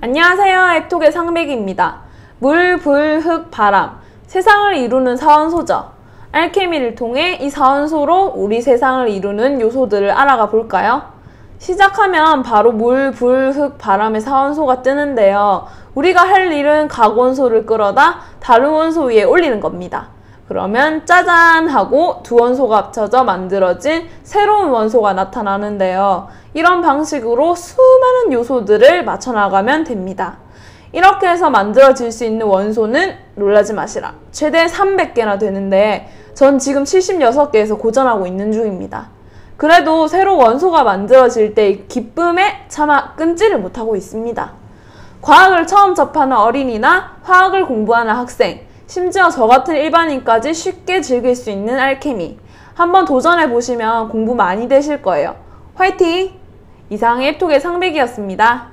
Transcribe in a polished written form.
안녕하세요. 앱톡의 상백입니다. 물, 불, 흙, 바람, 세상을 이루는 사원소죠. 알케미를 통해 이 사원소로 우리 세상을 이루는 요소들을 알아가 볼까요? 시작하면 바로 물, 불, 흙, 바람의 사원소가 뜨는데요. 우리가 할 일은 각 원소를 끌어다 다른 원소 위에 올리는 겁니다. 그러면 짜잔 하고 두 원소가 합쳐져 만들어진 새로운 원소가 나타나는데요. 이런 방식으로 수많은 요소들을 맞춰나가면 됩니다. 이렇게 해서 만들어질 수 있는 원소는 놀라지 마시라. 최대 300개나 되는데 전 지금 76개에서 고전하고 있는 중입니다. 그래도 새로 원소가 만들어질 때의 기쁨에 차마 끊지를 못하고 있습니다. 과학을 처음 접하는 어린이나 화학을 공부하는 학생, 심지어 저 같은 일반인까지 쉽게 즐길 수 있는 알케미. 한번 도전해보시면 공부 많이 되실 거예요. 화이팅! 이상 앱톡의 상백이었습니다.